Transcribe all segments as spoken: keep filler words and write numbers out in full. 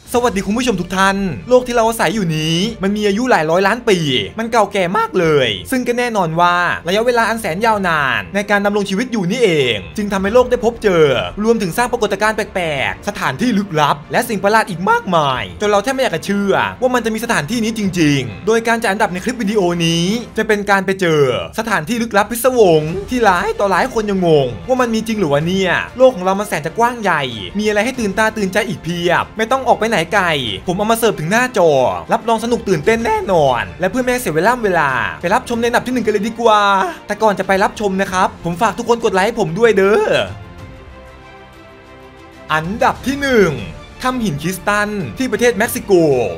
สวัสดีคุณผู้ชมทุกท่านโลกที่เราอาศัยอยู่นี้มันมีอายุหลายร้อยล้านปีมันเก่าแก่มากเลยซึ่งก็แน่นอนว่าระยะเวลาอันแสนยาวนานในการดำรงชีวิตอยู่นี่เองจึงทำให้โลกได้พบเจอรวมถึงสร้างปรากฏการณ์แปลกๆสถานที่ลึกลับและสิ่งประหลาดอีกมากมายจนเราแทบไม่อยากจะเชื่อว่ามันจะมีสถานที่นี้จริงๆโดยการจัดอันดับในคลิปวิดีโอนี้จะเป็นการไปเจอสถานที่ลึกลับพิศวงที่หลายต่อหลายคนยังงงว่ามันมีจริงหรือวะเนี่ยโลกของเรามันแสนจะกว้างใหญ่มีอะไรให้ตื่นตาตื่นใจอีกเพียบไม่ต้องออกไปไหนไกลผมเอามาเสิร์ฟถึงหน้าจอรับรองสนุกตื่นเต้นแน่นอนและเพื่อไม่ให้เสียเวลาเวลาไปรับชมในอันดับที่หนึ่งกันเลยดีกว่าแต่ก่อนจะไปรับชมนะครับผมฝากทุกคนกดไลค์ให้ผมด้วยเด้ออันดับที่หนึ่งถ้ำหินคริสตัลที่ประเทศเม็กซิโก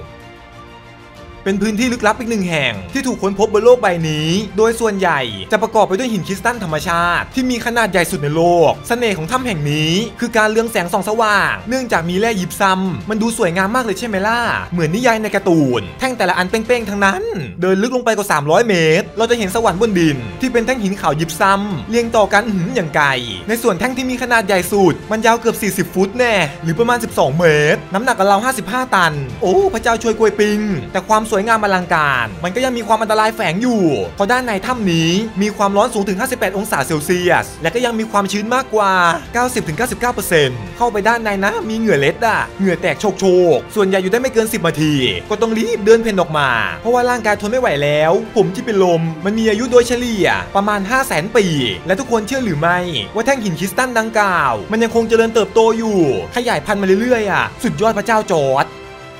เป็นพื้นที่ลึกลับอีกหนึ่งแห่งที่ถูกค้นพบบนโลกใบนี้โดยส่วนใหญ่จะประกอบไปด้วยหินคริสตัลธรรมชาติที่มีขนาดใหญ่สุดในโลกเสน่ห์ของถ้ำแห่งนี้คือการเรืองแสงส่องสว่างเนื่องจากมีแร่ยิปซัมมันดูสวยงามมากเลยใช่ไหมล่ะเหมือนนิยายในการ์ตูนแท่งแต่ละอันเป้งๆทั้งนั้นเดินลึกลงไปกว่าสามร้อยเมตรเราจะเห็นสวรรค์บนดินที่เป็นแท่งหินขาวยิปซัมเรียงต่อกันหืมอย่างไกลในส่วนแท่งที่มีขนาดใหญ่สุดมันยาวเกือบสี่สิบฟุตแน่หรือประมาณสิบสองเมตรน้ำหนักราวห้าสิบห้าตันโอ้พระเจ้าช่วยกล้วยปิงแต่ความสวยงามอลังการมันก็ยังมีความอันตรายแฝงอยู่เพราะด้านในถ้ำนี้มีความร้อนสูงถึงห้าสิบแปดองศาเซลเซียสและก็ยังมีความชื้นมากกว่า เก้าสิบถึงเก้าสิบเก้าเปอร์เซ็นต์ เข้าไปด้านในนะมีเหงื่อเล็ดอะเหงื่อแตกโชกโชกส่วนใหญ่อยู่ได้ไม่เกินสิบนาทีก็ต้องรีบเดินเพ่นออกมาเพราะว่าร่างกายทนไม่ไหวแล้วผมที่เป็นลมมันมีอายุโดยเฉลี่ยประมาณ ห้าแสน ปีและทุกคนเชื่อหรือไม่ว่าแท่งหินคริสตัลดังกล่าวมันยังคงเจริญเติบโตอยู่ขยายพันธุ์มาเรื่อยๆอะสุดยอดพระเจ้าจอร์จ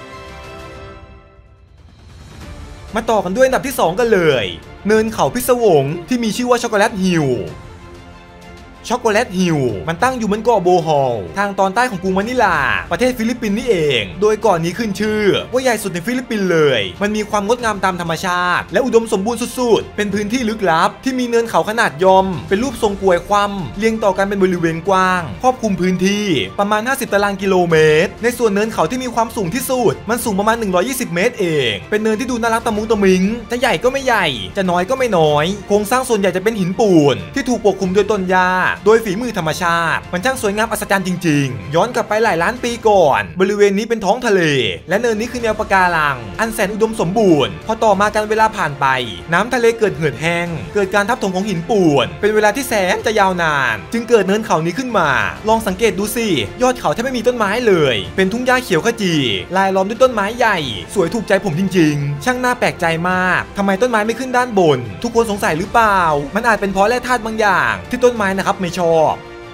มาต่อกันด้วยอันดับที่สองกันเลยเนินเขาพิศวงที่มีชื่อว่าช็อกโกแลตฮิลช็อกโกแลตฮิลมันตั้งอยู่บนเกาะโบฮอลทางตอนใต้ของกรุงมะนิลาประเทศฟิลิปปินส์นี่เองโดยเกาะนี้ขึ้นชื่อว่าใหญ่สุดในฟิลิปปินส์เลยมันมีความงดงามตามธรรมชาติและอุดมสมบูรณ์สุดๆเป็นพื้นที่ลึกลับที่มีเนินเขาขนาดย่อมเป็นรูปทรงกลวยคว่ำเรียงต่อกันเป็นบริเวณกว้างครอบคลุมพื้นที่ประมาณห้าสิบตารางกิโลเมตรในส่วนเนินเขาที่มีความสูงที่สุดมันสูงประมาณหนึ่งร้อยยี่สิบเมตรเองเป็นเนินที่ดูน่ารักตะมุงตะมิงจะใหญ่ก็ไม่ใหญ่จะน้อยก็ไม่น้อยโครงสร้างส่วนใหญ่จะเป็นหินปูนที่ถูกปกคลุมด้วยต้นหญ้าโดยฝีมือธรรมชาติมันช่างสวยงามอัศจรรย์จริงๆย้อนกลับไปหลายล้านปีก่อนบริเวณนี้เป็นท้องทะเลและเนินนี้คือแนวปะการังอันแสนอุดมสมบูรณ์พอต่อมาการเวลาผ่านไปน้ำทะเลเกิดเหือดแห้งเกิดการทับถมของหินปูนเป็นเวลาที่แสนจะยาวนานจึงเกิดเนินเขานี้ขึ้นมาลองสังเกตดูสิยอดเขาแทบไม่มีต้นไม้เลยเป็นทุ่งหญ้าเขียวขจีลายล้อมด้วยต้นไม้ใหญ่สวยถูกใจผมจริงๆช่างน่าแปลกใจมากทำไมต้นไม้ไม่ขึ้นด้านบนทุกคนสงสัยหรือเปล่ามันอาจเป็นเพราะแร่ธาตุบางอย่างที่ต้นไม้นะครับไม่ชอบ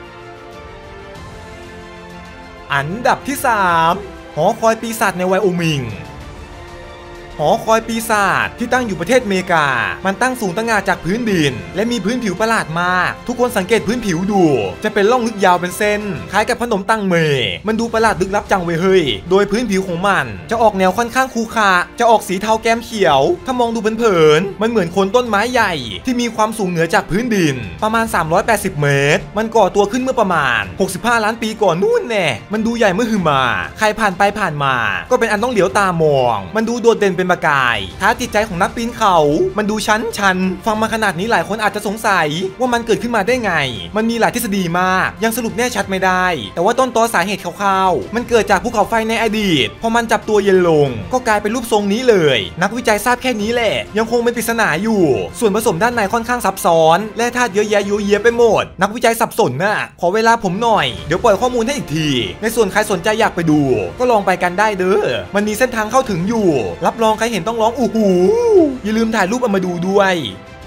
อันดับที่สามหอคอยปีศาจในไวโอมิงหอคอยปีศาจที่ตั้งอยู่ประเทศอเมริกามันตั้งสูงตั้งงาจากพื้นดินและมีพื้นผิวประหลาดมากทุกคนสังเกตพื้นผิวดูจะเป็นร่องลึกยาวเป็นเส้นคล้ายกับขนมตังเมมันดูประหลาดลึกลับจังเว้ยเฮ้ยโดยพื้นผิวของมันจะออกแนวค่อนข้างคูคาจะออกสีเทาแก้มเขียวถ้ามองดูเผินๆมันเหมือนโคนต้นไม้ใหญ่ที่มีความสูงเหนือจากพื้นดินประมาณสามร้อยแปดสิบเมตรมันก่อตัวขึ้นเมื่อประมาณหกสิบห้าล้านปีก่อนนู่นแน่มันดูใหญ่เมื่อหือมาใครผ่านไปผ่านมาก็เป็นอันต้องเหลียวตามองมันดูโดดเด่นเป็นประกายท้าจิตใจของนักปีนเขามันดูชันชันฟังมาขนาดนี้หลายคนอาจจะสงสัยว่ามันเกิดขึ้นมาได้ไงมันมีหลายทฤษฎีมากยังสรุปแน่ชัดไม่ได้แต่ว่าต้นตอสาเหตุคร่าวๆมันเกิดจากภูเขาไฟในอดีตพอมันจับตัวเย็นลงก็กลายเป็นรูปทรงนี้เลยนักวิจัยทราบแค่นี้แหละยังคงเป็นปริศนาอยู่ส่วนผสมด้านในค่อนข้างซับซ้อนและธาตุเยอะแยะยุ่ยเยียไปหมดนักวิจัยสับสนน่ะขอเวลาผมหน่อยเดี๋ยวปล่อยข้อมูลให้อีกทีในส่วนใครสนใจอยากไปดูก็ลองไปกันได้เด้อมันมีเส้นทางเข้าถึงอยู่รับรองใครเห็นต้องร้องอู้หูอย่าลืมถ่ายรูปเอามาดูด้วย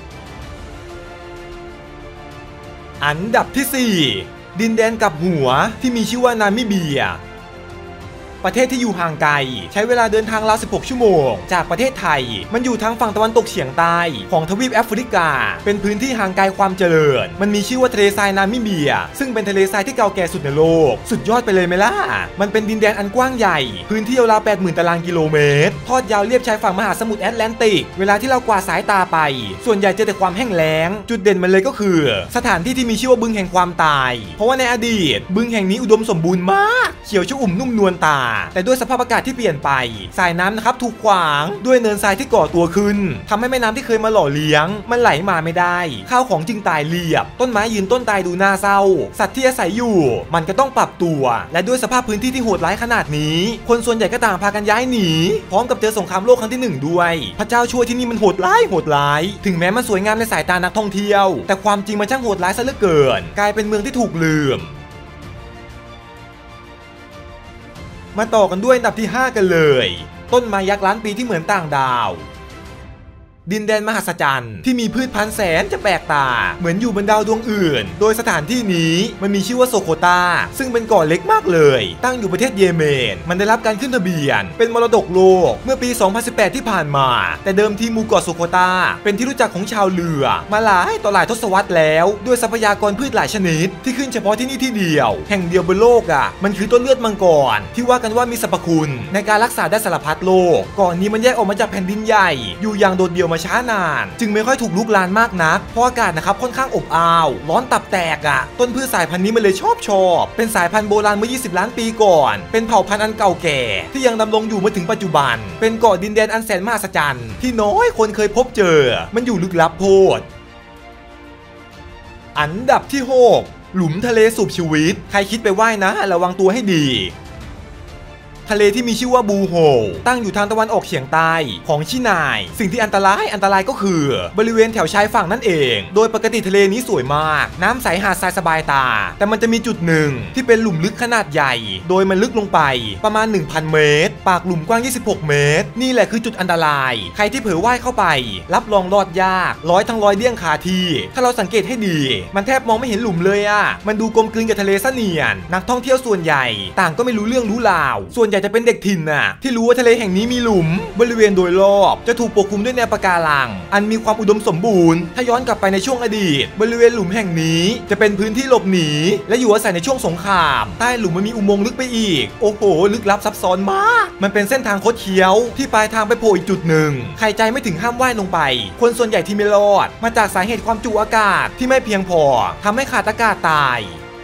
อันดับที่สี่ดินแดนกับหัวที่มีชื่อว่านามิเบียประเทศที่อยู่ห่างไกลใช้เวลาเดินทางราวสิบหกชั่วโมงจากประเทศไทยมันอยู่ทางฝั่งตะวันตกเฉียงใต้ของทวีปแอฟริกาเป็นพื้นที่ห่างไกลความเจริญมันมีชื่อว่าทะเลทรายนามิเบียซึ่งเป็นทะเลทรายที่เก่าแก่สุดในโลกสุดยอดไปเลยไหมล่ะมันเป็นดินแดนอันกว้างใหญ่พื้นที่ราวๆ แปดหมื่น ตารางกิโลเมตรทอดยาวเลียบชายฝั่งมหาสมุทรแอตแลนติกเวลาที่เรากวาดสายตาไปส่วนใหญ่เจอแต่ความแห้งแล้งจุดเด่นมันเลยก็คือสถานที่ที่มีชื่อว่าบึงแห่งความตายเพราะว่าในอดีตบึงแห่งนี้อุดมสมบูรณ์มากเขียวชอุ่มนุ่มนวลตาแต่ด้วยสภาพอากาศที่เปลี่ยนไปสายน้ำนะครับถูกขวางด้วยเนินทรายที่ก่อตัวขึ้นทำให้แม่น้ำที่เคยมาหล่อเลี้ยงมันไหลมาไม่ได้ข้าวของจึงตายเรียบต้นไม้ยืนต้นตายดูน่าเศร้าสัตว์ที่อาศัยอยู่มันก็ต้องปรับตัวและด้วยสภาพพื้นที่ที่โหดร้ายขนาดนี้คนส่วนใหญ่ก็ต่างพากันย้ายหนีพร้อมกับเจอสงครามโลกครั้งที่หนึ่งด้วยพระเจ้าช่วยที่นี่มันโหดร้ายโหดร้ายถึงแม้มันสวยงามในสายตานักท่องเที่ยวแต่ความจริงมันช่างโหดร้ายซะเหลือเกินกลายเป็นเมืองที่ถูกลืมมาต่อกันด้วยอันดับที่ห้ากันเลยต้นไม้ยักษ์ล้านปีที่เหมือนต่างดาวดินแดนมหัศจรรย์ที่มีพืชพันธุ์แสนจะแปลกตาเหมือนอยู่บนดาวดวงอื่นโดยสถานที่นี้มันมีชื่อว่าโซโคตาซึ่งเป็นเกาะเล็กมากเลยตั้งอยู่ประเทศเยเมนมันได้รับการขึ้นทะเบียนเป็นมรดกโลกเมื่อปี สองพันสิบแปด ที่ผ่านมาแต่เดิมทีหมู่เกาะโซโคตาเป็นที่รู้จักของชาวเรือมาหลายต่อหลายทศวรรษแล้วด้วยทรัพยากรพืชหลายชนิดที่ขึ้นเฉพาะที่นี่ที่เดียวแห่งเดียวบนโลกอ่ะมันคือต้นเลือดมังกรที่ว่ากันว่ามีสรรพคุณในการรักษาได้สารพัดโรคเกาะนี้มันแยกออกมาจากแผ่นดินใหญ่อยู่อย่างโดดเดี่ยวมาช้านานจึงไม่ค่อยถูกลุกลานมากนักเพราะอากาศนะครับค่อนข้างอบอ้าวร้อนตับแตกอ่ะต้นพืชสายพันธุ์นี้มันเลยชอบชอบเป็นสายพันธุ์โบราณเมื่อยี่สิบล้านปีก่อนเป็นเผ่าพันธุ์อันเก่าแก่ที่ยังดำรงอยู่มาถึงปัจจุบันเป็นเกาะดินแดนอันแสนมหัศจรรย์ที่น้อยคนเคยพบเจอมันอยู่ลึกลับโพดอันดับที่หกหลุมทะเลสูบชีวิตใครคิดไปว่ายนะระวังตัวให้ดีทะเลที่มีชื่อว่าบูโฮตั้งอยู่ทางตะวันออกเฉียงใต้ของชินายสิ่งที่อันตรายอันตรายก็คือบริเวณแถวชายฝั่งนั่นเองโดยปกติทะเลนี้สวยมากน้ำใสหาดทรายสบายตาแต่มันจะมีจุดหนึ่งที่เป็นหลุมลึกขนาดใหญ่โดยมันลึกลงไปประมาณ หนึ่งพัน เมตรปากหลุมกว้างยี่สิบหกเมตรนี่แหละคือจุดอันตรายใครที่เผลอว่ายเข้าไปรับรองรอดยากร้อยทั้งร้อยเดี้ยงคาที่ถ้าเราสังเกตให้ดีมันแทบมองไม่เห็นหลุมเลยอ่ะมันดูกลมกลืนกับทะเลซะเนียนนักท่องเที่ยวส่วนใหญ่ต่างก็ไม่รู้เรื่องรู้ราวส่วนใหญ่จะเป็นเด็กถิ่นน่ะที่รู้ว่าทะเลแห่งนี้มีหลุมบริเวณโดยรอบจะถูกปกคลุมด้วยแนวปะการังอันมีความอุดมสมบูรณ์ถ้าย้อนกลับไปในช่วงอดีตบริเวณหลุมแห่งนี้จะเป็นพื้นที่หลบหนีและอยู่อาศัยในช่วงสงครามใต้หลุมมันมีอุโมงค์ลึกไปอีกโอ้โหลึกลับซับซ้อนมากมันเป็นเส้นทางคดเคี้ยวที่ปลายทางไปโผล่อีกจุดหนึ่งใครใจไม่ถึงห้ามว่ายลงไปคนส่วนใหญ่ที่ไม่รอดมาจากสาเหตุความจุอากาศที่ไม่เพียงพอทำให้ขาดอากาศตาย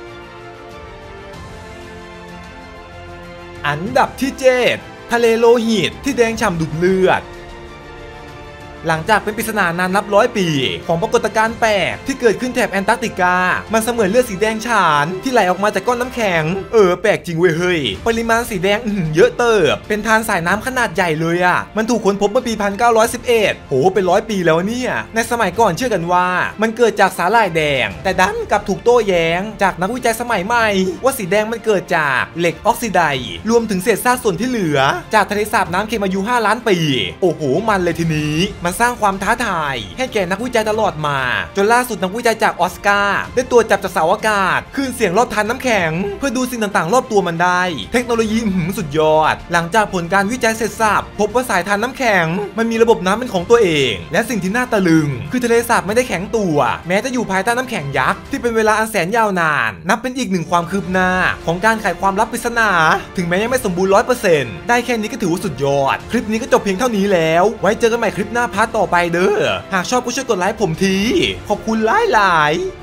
อันดับที่เจ็ดทะเลโลหิตที่แดงฉ่ำดุจเลือดหลังจากเป็นปริศนานานนับร้อยปีของปรากฏการณ์แปลกที่เกิดขึ้นแถบแอนตาร์กติกามันเสมือนเลือดสีแดงฉานที่ไหลออกมาจากก้อนน้ำแข็งเออแปลกจริงเว้ยเฮ้ยปริมาณสีแดงอื้อเยอะเติบเป็นทานสายน้ำขนาดใหญ่เลยอ่ะมันถูกค้นพบเมื่อปี หนึ่งพันเก้าร้อยสิบเอ็ดโหเป็นร้อยปีแล้วเนี่ยในสมัยก่อนเชื่อกันว่ามันเกิดจากสาหร่ายแดงแต่ดันกลับถูกโต้แย้งจากนักวิจัยสมัยใหม่ว่าสีแดงมันเกิดจากเหล็กออกซิไดซ์รวมถึงเศษซากส่วนที่เหลือจากทะเลสาบน้ำเค็มอายุห้าล้านปีโอ้โหมันเลยทีนี้มันสร้างความท้าทายให้แก่นักวิจัยตลอดมาจนล่าสุดนักวิจัยจากออสการ์ได้ตรวจจับจากเสาอากาศคลื่นเสียงรอบทานน้ำแข็งเพื่อดูสิ่งต่างๆรอบตัวมันได้เทคโนโลยีหืมสุดยอดหลังจากผลการวิจัยเสร็จสับพบว่าสายทานน้ำแข็งมันมีระบบน้ำเป็นของตัวเองและสิ่งที่น่าตะลึงคือทะเลสาบไม่ได้แข็งตัวแม้จะอยู่ภายใต้น้ำแข็งยักษ์ที่เป็นเวลาอันแสนยาวนานนับเป็นอีกหนึ่งความคืบหน้าของการไขความลับปริศนาถึงแม้ยังไม่สมบูรณ์ ร้อยเปอร์เซ็นต์ ได้แค่นี้ก็ถือว่าสุดยอดคลิปนี้ก็จบเพียงเท่านี้แล้วไว้เจอกันใหม่คลิปหน้าพาร์ทต่อไปเด้อหากชอบก็ช่วยกดไลค์ผมทีขอบคุณหลายๆ